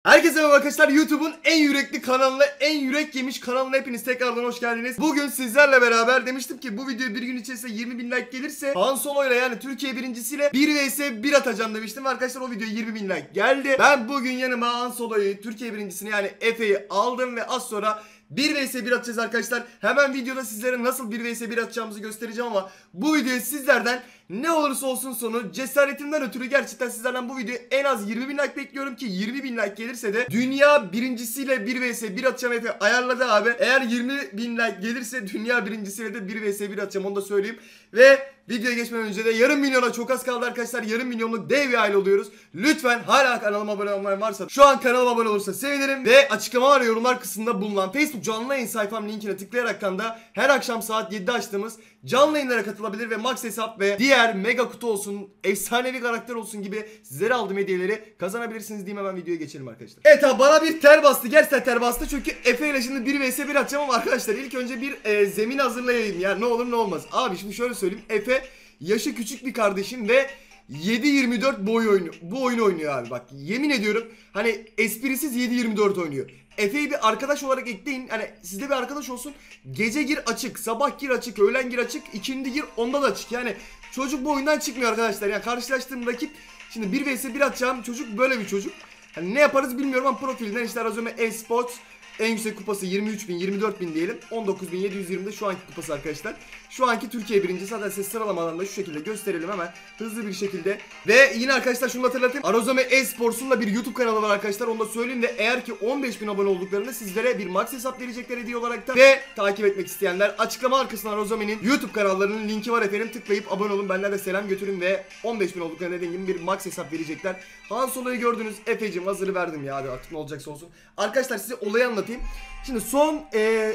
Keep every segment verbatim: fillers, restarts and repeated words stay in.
Herkese merhaba arkadaşlar, YouTube'un en yürekli kanalına, en yürek yemiş kanalına hepiniz tekrardan hoş geldiniz. Bugün sizlerle beraber demiştim ki bu video bir gün içerisinde yirmi bin like gelirse Han Solo ile, yani Türkiye birincisiyle bir vs bir atacağım demiştim. Arkadaşlar o video yirmi bin like geldi. Ben bugün yanıma Han Solo'yu, Türkiye birincisini yani Efe'yi aldım ve az sonra bir vs bir atacağız arkadaşlar. Hemen videoda sizlere nasıl bir vs bir atacağımızı göstereceğim ama bu videoyu sizlerden ne olursa olsun sonu cesaretimden ötürü gerçekten sizlerden bu videoya en az yirmi bin like bekliyorum ki yirmi bin like gelirse de dünya birincisiyle bir vs bir atacağım. Efe ayarladı abi. Eğer yirmi bin like gelirse dünya birincisiyle de bir vs bir atacağım, onu da söyleyeyim. Ve videoya geçmeden önce de yarım milyona çok az kaldı arkadaşlar. Yarım milyonluk dev bir aile oluyoruz. Lütfen hala kanalıma abone olmayan varsa şu an kanalıma abone olursa sevinirim. Ve açıklama ve yorumlar kısmında bulunan Facebook canlı yayın sayfam linkine tıklayaraktan da her akşam saat yedide açtığımız canlı yayınlara katılabilir ve max hesap ve diğer mega kutu olsun, efsanevi karakter olsun gibi sizlere aldığım hediyeleri kazanabilirsiniz diyeyim. Hemen videoya geçelim arkadaşlar. Evet abi, bana bir ter bastı. Gerçekten ter bastı çünkü Efe ile şimdi bir vs bir atacağım ama arkadaşlar ilk önce bir e, zemin hazırlayayım. Yani ne olur ne olmaz. Abi şimdi şöyle söyleyeyim. Efe yaşı küçük bir kardeşim ve yedi yirmi dört bu oyunu, bu oyunu oynuyor abi. Bak yemin ediyorum hani esprisiz yedi yirmi dört oynuyor. Efe'yi bir arkadaş olarak ekleyin. Hani sizde bir arkadaş olsun. Gece gir açık, sabah gir açık, öğlen gir açık, ikindi gir onda da açık. Yani çocuk bu oyundan çıkmıyor arkadaşlar. Yani karşılaştığım rakip, şimdi bir vs bir atacağım çocuk böyle bir çocuk. Hani ne yaparız bilmiyorum ama profilinden işte Arazome Esports en yüksek kupası yirmi üç bin, yirmi dört bin diyelim. on dokuz bin yedi yüz yirmide şu anki kupası arkadaşlar. Şu anki Türkiye birincisi. Zaten size sıralamadan da şu şekilde gösterelim hemen hızlı bir şekilde. Ve yine arkadaşlar şunu hatırlatayım. Arazome Esports'un da bir YouTube kanalı var arkadaşlar. Onu da söyleyeyim de eğer ki on beş bin abone olduklarında sizlere bir max hesap verecekler hediye olarak da. Ve takip etmek isteyenler açıklama arkasına Arazome'nin YouTube kanallarının linki var efendim. Tıklayıp abone olun. Benden de selam götürün ve on beş bin olduklarında dediğim gibi bir max hesap verecekler. Han Solo'yu gördünüz. Efe'cim hazırı verdim ya. Hadi artık ne olacaksa olsun. Arkadaşlar size olayı anlatayım. Şimdi son ee,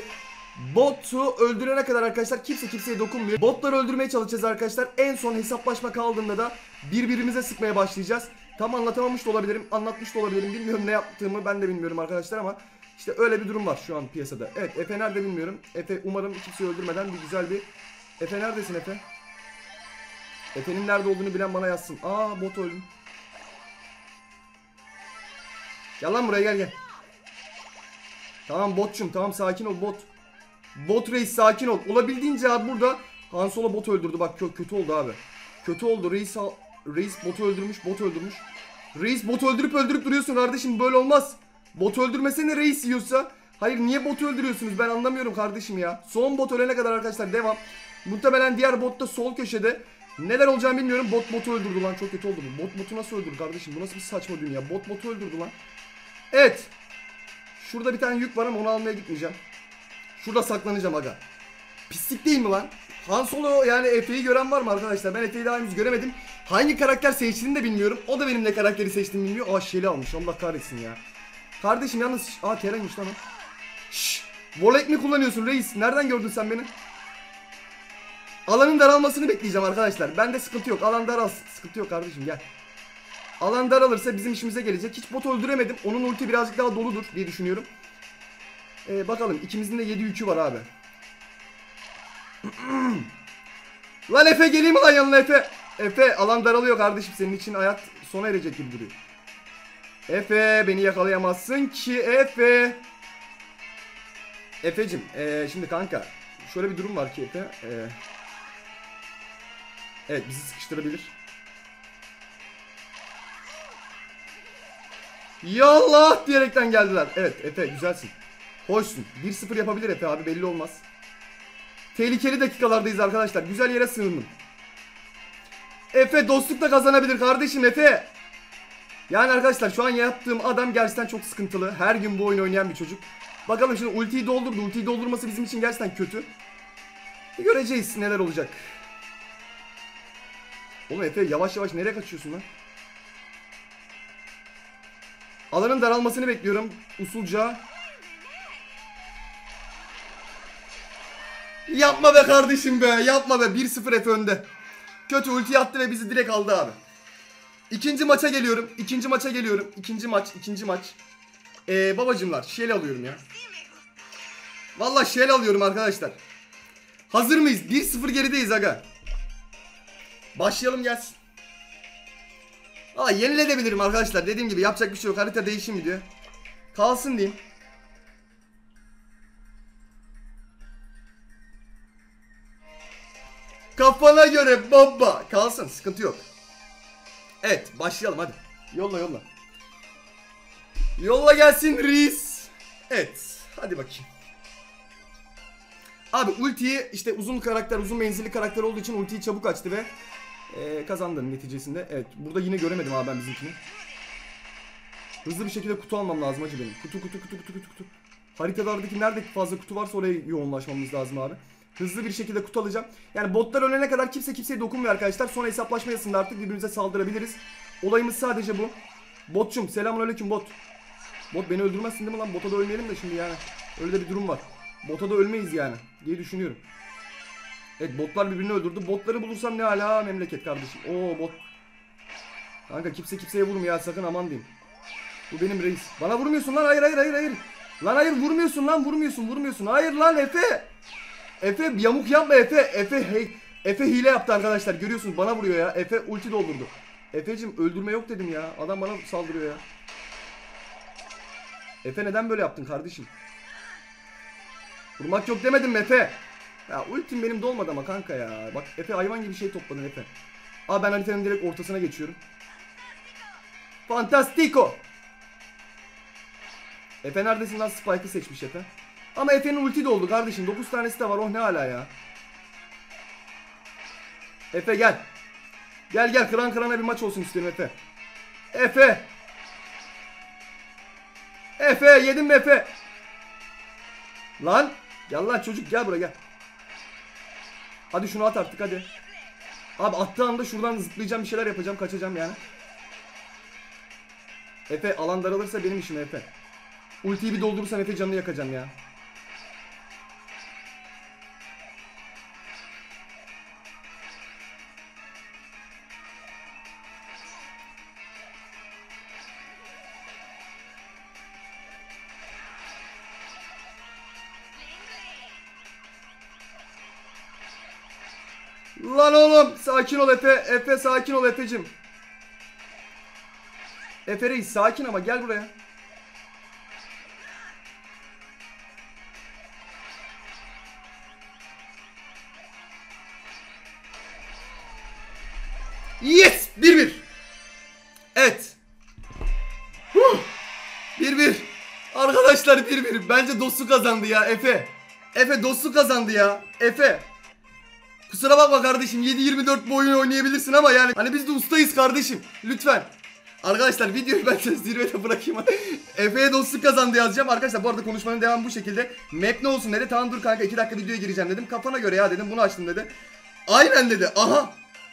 botu öldürene kadar arkadaşlar kimse kimseye dokunmuyor. Botları öldürmeye çalışacağız arkadaşlar. En son hesaplaşma kaldığında da birbirimize sıkmaya başlayacağız. Tam anlatamamış da olabilirim, anlatmış da olabilirim. Bilmiyorum ne yaptığımı, ben de bilmiyorum arkadaşlar ama işte öyle bir durum var şu an piyasada. Evet, Efe nerede bilmiyorum. Efe umarım kimseyi öldürmeden bir güzel bir... Efe neredesin Efe? Efe'nin nerede olduğunu bilen bana yazsın. Aa, bot öldüm. Gel lan buraya, gel gel. Tamam botçum, tamam sakin ol bot. Bot reis sakin ol. Olabildiğince abi burada Han Solo bot öldürdü. Bak kötü oldu abi. Kötü oldu. Reis, reis botu öldürmüş, bot öldürmüş. Reis bot öldürüp öldürüp duruyorsun kardeşim, böyle olmaz. Bot öldürmesene reis yiyorsa. Hayır, niye botu öldürüyorsunuz, ben anlamıyorum kardeşim ya. Son bot ölene kadar arkadaşlar devam. Muhtemelen diğer bot da sol köşede. Neler olacağını bilmiyorum. Bot botu öldürdü lan, çok kötü oldu bu. Bot botu nasıl öldürdü kardeşim, bu nasıl bir saçma dünya. Bot botu öldürdü lan. Evet. Şurada bir tane yük var ama onu almaya gitmeyeceğim. Şurada saklanacağım aga. Pislik değil mi lan? Han Solo yani Efe'yi gören var mı arkadaşlar? Ben Efe'yi daha henüz göremedim. Hangi karakter seçtiğini de bilmiyorum. O da benim ne karakteri seçtiğimi bilmiyor. Aa, Shelly almış, Allah kahretsin ya. Kardeşim yalnız... Aa, Tera'ymış lan o. Şşş. Volek mi kullanıyorsun reis? Nereden gördün sen beni? Alanın daralmasını bekleyeceğim arkadaşlar. Bende sıkıntı yok. Alan daralsın. Sıkıntı yok kardeşim, gel. Alan daralırsa bizim işimize gelecek. Hiç bot öldüremedim. Onun ulti birazcık daha doludur diye düşünüyorum. Ee, bakalım. İkimizin de yedi yükü var abi. Lan Efe, geleyim mi lan yanına Efe? Efe, alan daralıyor kardeşim. Senin için hayat sona erecek gibi duruyor. Efe, beni yakalayamazsın ki Efe. Efe'cim ee, şimdi kanka şöyle bir durum var ki Efe. Ee, evet, bizi sıkıştırabilir. Yallah diyerekten geldiler. Evet Efe, güzelsin. Hoşsun. bir sıfır yapabilir Efe abi, belli olmaz. Tehlikeli dakikalardayız arkadaşlar. Güzel yere sığındım. Efe dostlukla kazanabilir kardeşim Efe. Yani arkadaşlar şu an yaptığım adam gerçekten çok sıkıntılı. Her gün bu oyunu oynayan bir çocuk. Bakalım şimdi ultiyi doldurdu. Ultiyi doldurması bizim için gerçekten kötü. Göreceğiz neler olacak. Oğlum Efe, yavaş yavaş nereye kaçıyorsun lan? Alanın daralmasını bekliyorum usulca. Yapma be kardeşim be, yapma be. bir sıfır Efe önde. Kötü ulti attı ve bizi direkt aldı abi. İkinci maça geliyorum. İkinci maça geliyorum. İkinci maç, ikinci maç. Ee, babacımlar, Shelly alıyorum ya. Vallahi Shelly alıyorum arkadaşlar. Hazır mıyız? bir sıfır gerideyiz aga. Başlayalım, gelsin. Aa, yenilebilirim arkadaşlar. Dediğim gibi yapacak bir şey yok. Harita değişimi diyor. Kalsın diyeyim. Kafana göre baba. Kalsın, sıkıntı yok. Evet, başlayalım hadi. Yolla yolla. Yolla gelsin reis. Evet, hadi bakayım. Abi ultiyi işte uzun karakter, uzun menzilli karakter olduğu için ultiyi çabuk açtı ve e, kazandın neticesinde. Evet, burada yine göremedim abi ben bizimkini. Hızlı bir şekilde kutu almam lazım hacı benim. Kutu kutu kutu kutu kutu kutu. Haritalardaki nerede fazla kutu varsa oraya yoğunlaşmamız lazım abi. Hızlı bir şekilde kutu alacağım. Yani botlar ölene kadar kimse kimseye dokunmuyor arkadaşlar. Sonra hesaplaşma yasında artık birbirimize saldırabiliriz. Olayımız sadece bu. Botçum, selamünaleyküm bot. Bot beni öldürmezsin değil mi lan? Bota da ölmeyelim de şimdi yani. Öyle de bir durum var. Bota da ölmeyiz yani diye düşünüyorum. Evet, botlar birbirini öldürdü. Botları bulursam ne hala memleket kardeşim. Oo bot. Kanka kimse kimseye vurmuyor ya, sakın aman diyeyim. Bu benim reis. Bana vurmuyorsun lan, hayır hayır hayır hayır. Lan hayır, vurmuyorsun lan, vurmuyorsun vurmuyorsun. Hayır lan Efe. Efe yamuk yapma Efe. Efe hey. Efe hile yaptı arkadaşlar, görüyorsunuz bana vuruyor ya. Efe ulti doldurdu. Efe'cim öldürme yok dedim ya. Adam bana saldırıyor ya. Efe neden böyle yaptın kardeşim? Vurmak yok demedim mi Efe? Ya ultim benim dolmadı ama kanka ya. Bak Efe hayvan gibi şey topladın Efe. Aa, ben haritanın direkt ortasına geçiyorum. Fantastico. Efe neredesin lan? Spike'ı seçmiş Efe. Ama Efe'nin ulti doldu kardeşim. dokuz tanesi de var. Oh ne hala ya. Efe gel. Gel gel, kıran kırana bir maç olsun istiyorum Efe. Efe. Efe yedim mi Efe? Lan. Gel lan çocuk, gel buraya gel. Hadi şunu at artık hadi. Abi attığı anda şuradan zıplayacağım, bir şeyler yapacağım, kaçacağım yani. Efe alan daralırsa benim işim Efe. Ultiyi bir doldurursam Efe canını yakacağım ya. Lan oğlum sakin ol Efe. Efe sakin ol Efe'cim. Efe reis sakin ama gel buraya. Yes! bir bir. Evet. bir bir. Arkadaşlar bir bir. Bence dostu kazandı ya Efe. Efe dostu kazandı ya. Efe. Kusura bakma kardeşim, yedi yirmi dört bu oyunu oynayabilirsin ama yani hani biz de ustayız kardeşim. Lütfen. Arkadaşlar videoyu ben size zirvede bırakayım. Efe'ye dostluk kazandı yazacağım. Arkadaşlar bu arada konuşmanın devamı bu şekilde. Map ne olsun dedi. Tamam dur kanka iki dakika videoya gireceğim dedim. Kafana göre ya dedim, bunu açtım dedi. Aynen dedi. Aha.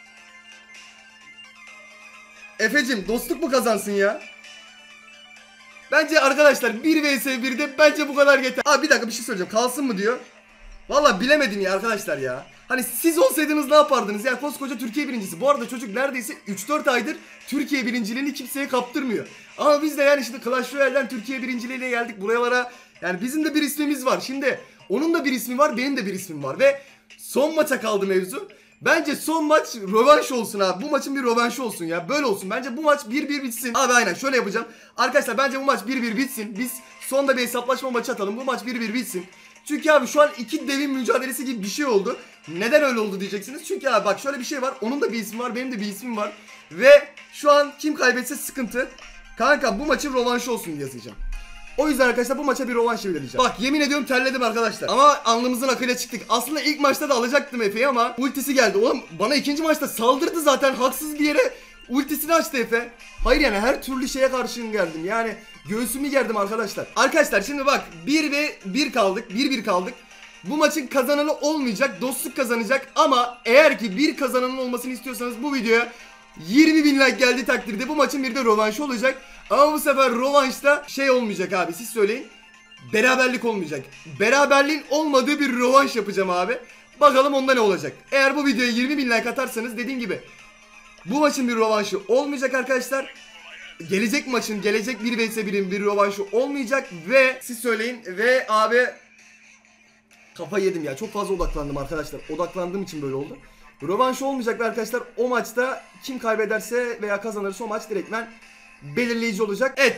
Efe'cim dostluk mu kazansın ya? Bence arkadaşlar bir vs birde bence bu kadar yeter. Abi bir dakika bir şey söyleyeceğim. Kalsın mı diyor. Valla bilemedim ya arkadaşlar ya. Hani siz olsaydınız ne yapardınız? Ya koskoca Türkiye birincisi. Bu arada çocuk neredeyse üç dört aydır Türkiye birinciliğini kimseye kaptırmıyor. Ama biz de yani işte Clash Royale'den Türkiye birinciliğiyle geldik buralara. Yani bizim de bir ismimiz var. Şimdi onun da bir ismi var, benim de bir ismim var. Ve son maça kaldı mevzu. Bence son maç rövanş olsun abi. Bu maçın bir rövanşı olsun ya. Böyle olsun. Bence bu maç bir bir bitsin. Abi aynen şöyle yapacağım. Arkadaşlar bence bu maç bir bir bitsin. Biz sonda bir hesaplaşma maçı atalım. Bu maç bir bir bitsin. Çünkü abi şu an iki devin mücadelesi gibi bir şey oldu. Neden öyle oldu diyeceksiniz. Çünkü abi bak şöyle bir şey var. Onun da bir ismi var, benim de bir ismim var. Ve şu an kim kaybetse sıkıntı. Kanka bu maçın rövanşı olsun yazacağım. O yüzden arkadaşlar bu maça bir rövanş belirleyeceğim. Bak yemin ediyorum terledim arkadaşlar. Ama alnımızın akıyla çıktık. Aslında ilk maçta da alacaktım Efe'yi ama ultisi geldi. Oğlum bana ikinci maçta saldırdı zaten. Haksız bir yere ultisini açtı Efe. Hayır yani her türlü şeye karşıyım geldim. Yani göğsümü gerdim arkadaşlar. Arkadaşlar şimdi bak bir ve bir kaldık. bir bir kaldık. Bu maçın kazananı olmayacak. Dostluk kazanacak. Ama eğer ki bir kazananın olmasını istiyorsanız bu videoya yirmi bin like geldiği takdirde bu maçın bir de rövanşı olacak. Ama bu sefer rövanşta şey olmayacak abi, siz söyleyin. Beraberlik olmayacak. Beraberliğin olmadığı bir rövanş yapacağım abi. Bakalım onda ne olacak. Eğer bu videoya yirmi bin like atarsanız dediğim gibi bu maçın bir rövanşı olmayacak arkadaşlar. Gelecek maçın, gelecek bir vs birin bir rövanşı olmayacak ve siz söyleyin ve abi kafayı yedim ya, çok fazla odaklandım arkadaşlar. Odaklandığım için böyle oldu. Rövanşı olmayacak arkadaşlar. O maçta kim kaybederse veya kazanırsa o maç direktmen belirleyici olacak. Evet.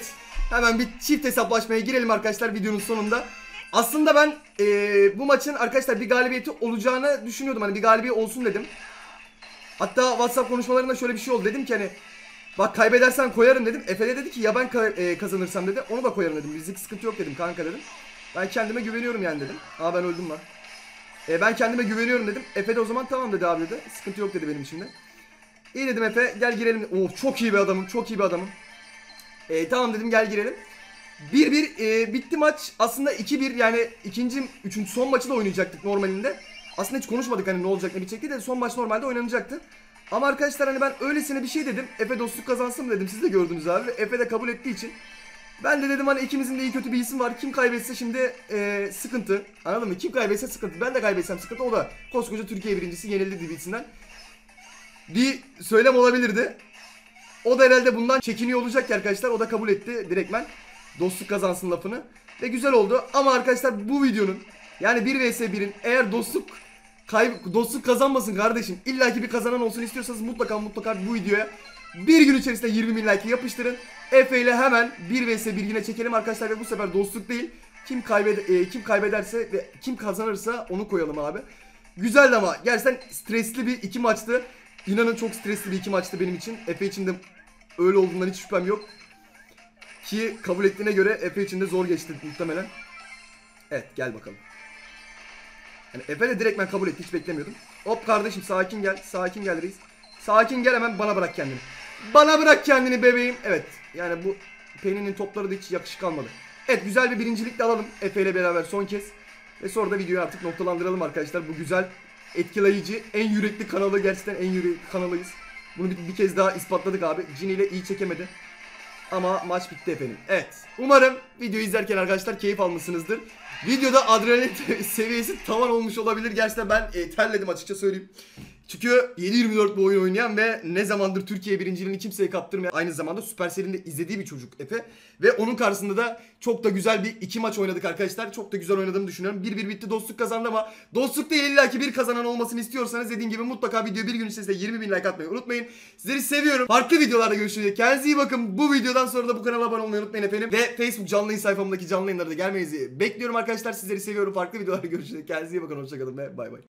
Hemen bir çift hesaplaşmaya girelim arkadaşlar videonun sonunda. Aslında ben ee, bu maçın arkadaşlar bir galibiyeti olacağını düşünüyordum. Hani bir galibiyet olsun dedim. Hatta WhatsApp konuşmalarında şöyle bir şey oldu. Dedim ki hani bak kaybedersen koyarım dedim. Efe de dedi ki ya ben ka e, kazanırsam dedi. Onu da koyarım dedim. Bizlik sıkıntı yok dedim kanka dedim. Ben kendime güveniyorum yani dedim. Aa ben öldüm lan. E, ben kendime güveniyorum dedim. Efe de o zaman tamam dedi abi dedi. Sıkıntı yok dedi benim içimde. İyi dedim Efe gel girelim. Oh çok iyi bir adamım çok iyi bir adamım. E, tamam dedim gel girelim. bir bir e, bitti maç. Aslında iki bir yani ikinci, üçüncü son maçı da oynayacaktık normalinde. Aslında hiç konuşmadık hani ne olacak ne bitecek diye de son maç normalde oynanacaktı. Ama arkadaşlar hani ben öylesine bir şey dedim. Efe dostluk kazansın dedim. Siz de gördünüz abi. Efe de kabul ettiği için. Ben de dedim hani ikimizin de iyi kötü bir isim var. Kim kaybetse şimdi e, sıkıntı. Anladın mı? Kim kaybetse sıkıntı. Ben de kaybetsem sıkıntı. O da koskoca Türkiye birincisi yenildi dibisinden. Bir söylem olabilirdi. O da herhalde bundan çekiniyor olacak ki arkadaşlar. O da kabul etti direktmen. Dostluk kazansın lafını. Ve güzel oldu. Ama arkadaşlar bu videonun yani bir vs birin eğer dostluk kayb dostluk kazanmasın kardeşim. İlla ki bir kazanan olsun istiyorsanız mutlaka mutlaka bu videoya bir gün içerisinde yirmi bin like yapıştırın. Efe ile hemen bir vs bir yine çekelim arkadaşlar ve bu sefer dostluk değil. Kim kaybeder e, kim kaybederse ve kim kazanırsa onu koyalım abi. Güzeldi ama gerçekten stresli bir iki maçtı. İnanın çok stresli bir iki maçtı benim için. Efe için de öyle olduğundan hiç şüphem yok. Ki kabul ettiğine göre Efe için de zor geçti muhtemelen. Evet gel bakalım. Yani Efe de direkt ben kabul etti hiç beklemiyordum. Hop kardeşim sakin gel sakin gel reis. Sakin gel hemen bana bırak kendini. Bana bırak kendini bebeğim. Evet yani bu Penny'nin topları da hiç yakışık almadı. Evet güzel bir birincilik de alalım Efe ile beraber son kez. Ve sonra da videoyu artık noktalandıralım arkadaşlar. Bu güzel etkileyici en yürekli kanalı gerçekten en yürekli kanalıyız. Bunu bir, bir kez daha ispatladık abi. Cini ile iyi çekemedi. Ama maç bitti efendim. Evet. Umarım videoyu izlerken arkadaşlar keyif almışsınızdır. Videoda adrenalin seviyesi tavan olmuş olabilir. Gerçekten ben e, terledim açıkça söyleyeyim. Çünkü yedi yirmi dört bu oyun oynayan ve ne zamandır Türkiye birinciliğini kimseye kaptırmayan, aynı zamanda Supercell'in de izlediği bir çocuk Efe. Ve onun karşısında da çok da güzel bir iki maç oynadık arkadaşlar. Çok da güzel oynadığımı düşünüyorum. bir bir bitti, dostluk kazandı ama dostluk değil, illaki bir kazanan olmasını istiyorsanız dediğim gibi mutlaka video bir gün içerisinde yirmi bin like atmayı unutmayın. Sizleri seviyorum. Farklı videolarda görüşürüz. Kendinize iyi bakın. Bu videodan sonra da bu kanala abone olmayı unutmayın efendim. Ve Facebook canlı yayın sayfamdaki canlı yayınlara da gelmenizi bekliyorum arkadaşlar. Sizleri seviyorum. Farklı videolarda görüşürüz. Kendinize iyi bakın. Hoşçakalın ve bay bay.